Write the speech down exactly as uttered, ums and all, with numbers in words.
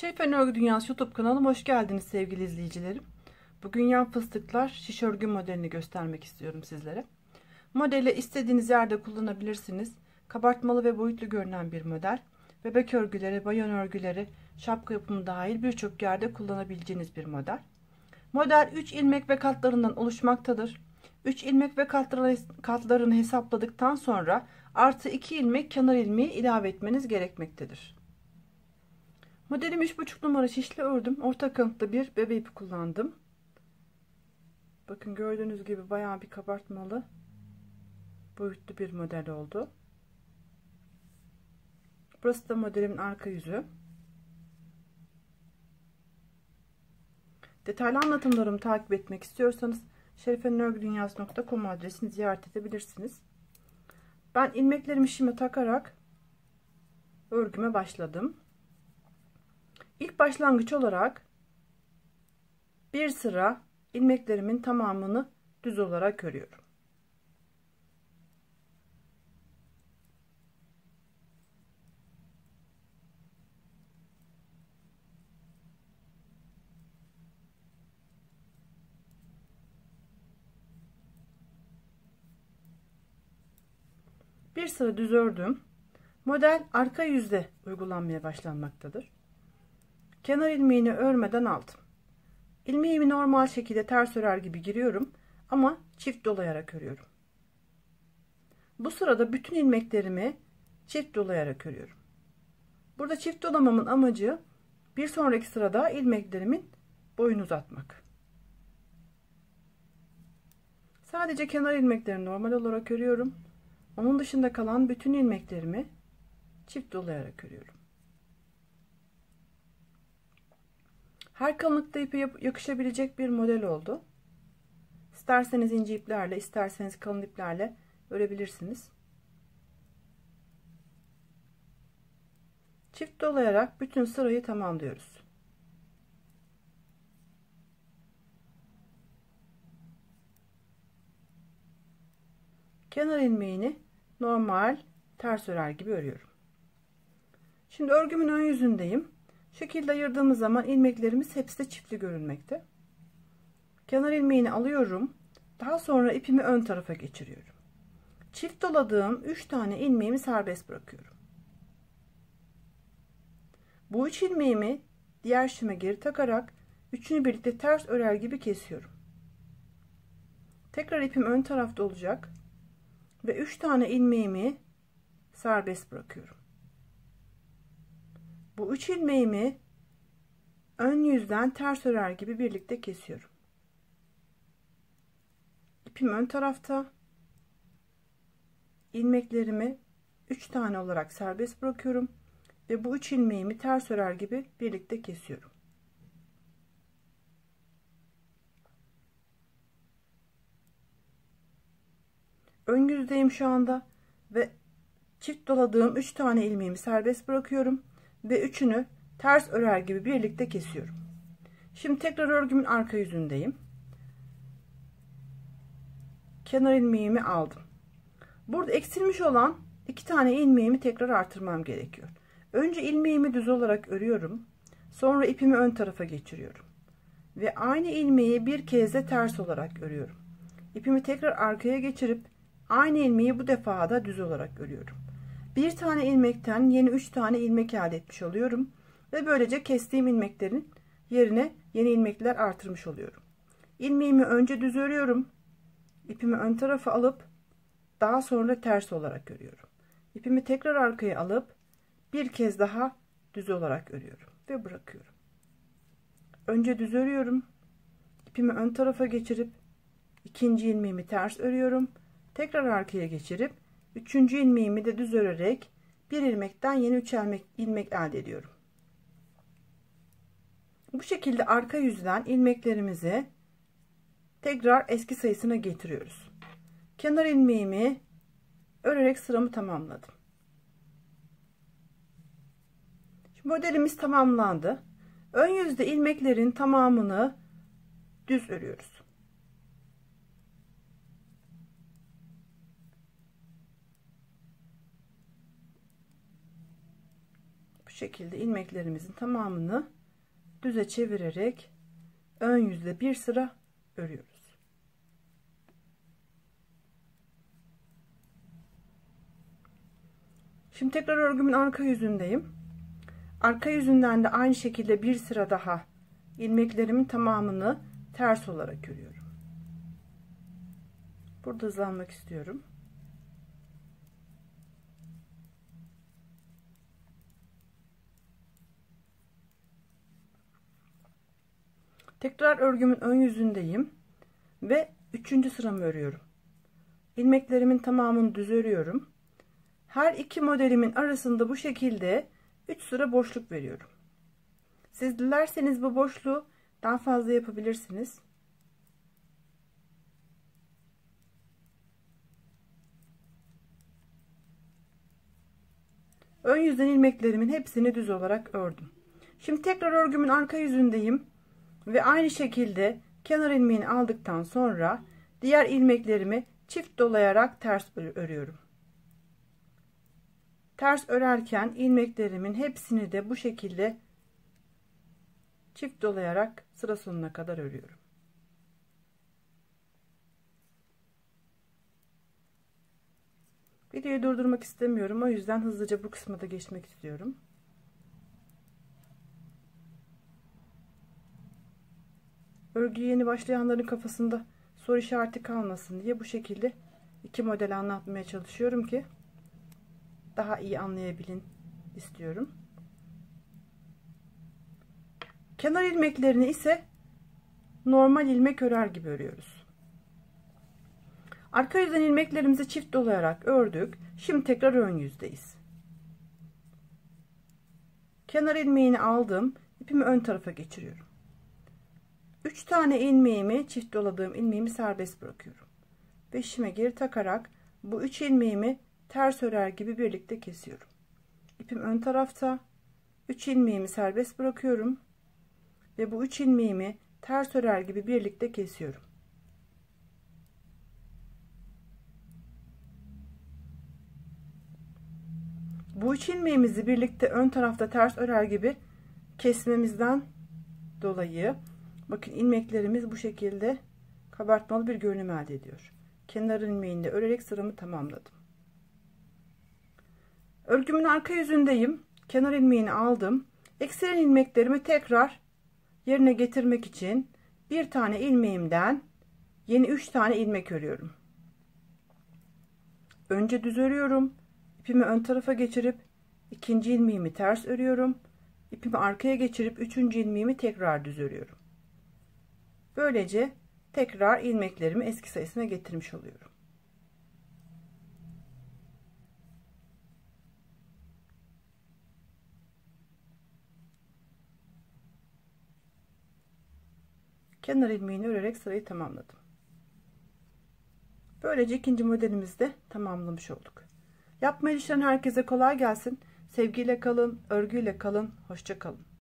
Şerifen Örgü Dünyası YouTube kanalıma hoş geldiniz sevgili izleyicilerim. Bugün yan fıstıklar şiş örgü modelini göstermek istiyorum sizlere. Modeli istediğiniz yerde kullanabilirsiniz. Kabartmalı ve boyutlu görünen bir model. Bebek örgüleri, bayan örgüleri, şapka yapımı dahil birçok yerde kullanabileceğiniz bir model. Model üç ilmek ve katlarından oluşmaktadır. üç ilmek ve katlarını hesapladıktan sonra artı iki ilmek kenar ilmeği ilave etmeniz gerekmektedir. Modelim üç buçuk numara şişli ördüm. Orta kalınlıkta bir bebe ipi kullandım. Bakın gördüğünüz gibi bayağı bir kabartmalı, boyutlu bir model oldu. Burası da modelimin arka yüzü. Detaylı anlatımlarımı takip etmek istiyorsanız şerifen örgü dünyası nokta com adresini ziyaret edebilirsiniz. Ben ilmeklerimi şimdi takarak örgüme başladım. İlk başlangıç olarak bir sıra ilmeklerimin tamamını düz olarak örüyorum. Bir sıra düz ördüm. Model arka yüzde uygulanmaya başlanmaktadır. Kenar ilmeğini örmeden aldım. İlmeğimi normal şekilde ters örer gibi giriyorum ama çift dolayarak örüyorum. Bu sırada bütün ilmeklerimi çift dolayarak örüyorum. Burada çift dolamamın amacı bir sonraki sırada ilmeklerimin boyunu uzatmak. Sadece kenar ilmeklerini normal olarak örüyorum. Onun dışında kalan bütün ilmeklerimi çift dolayarak örüyorum. Her kalınlıkta ipe yakışabilecek bir model oldu. İsterseniz ince iplerle, isterseniz kalın iplerle örebilirsiniz. Çift dolayarak bütün sırayı tamamlıyoruz. Kenar ilmeğini normal ters örer gibi örüyorum. Şimdi örgümün ön yüzündeyim. Şekilde ayırdığımız zaman ilmeklerimiz hepsi de çiftli görünmekte. Kenar ilmeğini alıyorum. Daha sonra ipimi ön tarafa geçiriyorum. Çift doladığım üç tane ilmeğimi serbest bırakıyorum. Bu üç ilmeğimi diğer şişime geri takarak üçünü birlikte ters örer gibi kesiyorum. Tekrar ipim ön tarafta olacak ve üç tane ilmeğimi serbest bırakıyorum. Bu üç ilmeğimi ön yüzden ters örer gibi birlikte kesiyorum. İpim ön tarafta, ilmeklerimi üç tane olarak serbest bırakıyorum ve bu üç ilmeğimi ters örer gibi birlikte kesiyorum. Ön yüzdeyim şu anda ve çift doladığım üç tane ilmeğimi serbest bırakıyorum ve üçünü ters örer gibi birlikte kesiyorum. Şimdi tekrar örgümün arka yüzündeyim. Kenar ilmeğimi aldım. Burada eksilmiş olan iki tane ilmeğimi tekrar artırmam gerekiyor. Önce ilmeğimi düz olarak örüyorum. Sonra ipimi ön tarafa geçiriyorum. Ve aynı ilmeği bir kez de ters olarak örüyorum. İpimi tekrar arkaya geçirip aynı ilmeği bu defa da düz olarak örüyorum. Bir tane ilmekten yeni üç tane ilmek elde etmiş oluyorum. Ve böylece kestiğim ilmeklerin yerine yeni ilmekler artırmış oluyorum. İlmeğimi önce düz örüyorum. İpimi ön tarafa alıp daha sonra ters olarak örüyorum. İpimi tekrar arkaya alıp bir kez daha düz olarak örüyorum ve bırakıyorum. Önce düz örüyorum. İpimi ön tarafa geçirip ikinci ilmeğimi ters örüyorum. Tekrar arkaya geçirip üçüncü ilmeğimi de düz örerek bir ilmekten yeni üç ilmek, ilmek elde ediyorum. Bu şekilde arka yüzden ilmeklerimizi tekrar eski sayısına getiriyoruz. Kenar ilmeğimi örerek sıramı tamamladım. Şimdi modelimiz tamamlandı. Ön yüzde ilmeklerin tamamını düz örüyoruz. Bu şekilde ilmeklerimizin tamamını düze çevirerek ön yüzde bir sıra örüyoruz. Şimdi tekrar örgümün arka yüzündeyim. Arka yüzünden de aynı şekilde bir sıra daha ilmeklerimin tamamını ters olarak örüyorum. Burada hızlanmak istiyorum. Tekrar örgümün ön yüzündeyim ve üçüncü sıramı örüyorum. İlmeklerimin tamamını düz örüyorum. Her iki modelimin arasında bu şekilde üç sıra boşluk veriyorum. Siz dilerseniz bu boşluğu daha fazla yapabilirsiniz. Ön yüzden ilmeklerimin hepsini düz olarak ördüm. Şimdi tekrar örgümün arka yüzündeyim ve aynı şekilde kenar ilmeğini aldıktan sonra diğer ilmeklerimi çift dolayarak ters örüyorum. Ters örerken ilmeklerimin hepsini de bu şekilde çift dolayarak sıra sonuna kadar örüyorum. Videoyu durdurmak istemiyorum. O yüzden hızlıca bu kısma da geçmek istiyorum. Örgüye yeni başlayanların kafasında soru işareti kalmasın diye bu şekilde iki model anlatmaya çalışıyorum ki daha iyi anlayabilin istiyorum. Kenar ilmeklerini ise normal ilmek örer gibi örüyoruz. Arka yüzden ilmeklerimizi çift dolayarak ördük. Şimdi tekrar ön yüzdeyiz. Kenar ilmeğini aldım. İpimi ön tarafa geçiriyorum. üç tane ilmeğimi, çift doladığım ilmeğimi serbest bırakıyorum. Ve işime geri takarak bu üç ilmeğimi ters örer gibi birlikte kesiyorum. İpim ön tarafta. üç ilmeğimi serbest bırakıyorum ve bu üç ilmeğimi ters örer gibi birlikte kesiyorum. Bu üç ilmeğimizi birlikte ön tarafta ters örer gibi kesmemizden dolayı bakın ilmeklerimiz bu şekilde kabartmalı bir görünüm elde ediyor. Kenar ilmeğini de örerek sıramı tamamladım. Örgümün arka yüzündeyim. Kenar ilmeğini aldım. Eksilen ilmeklerimi tekrar yerine getirmek için bir tane ilmeğimden yeni üç tane ilmek örüyorum. Önce düz örüyorum. İpimi ön tarafa geçirip ikinci ilmeğimi ters örüyorum. İpimi arkaya geçirip üçüncü ilmeğimi tekrar düz örüyorum. Böylece tekrar ilmeklerimi eski sayısına getirmiş oluyorum. Kenar ilmeğini örerek sırayı tamamladım. Böylece ikinci modelimizi de tamamlamış olduk. Yapmaya çalışan herkese kolay gelsin. Sevgiyle kalın, örgüyle kalın, hoşça kalın.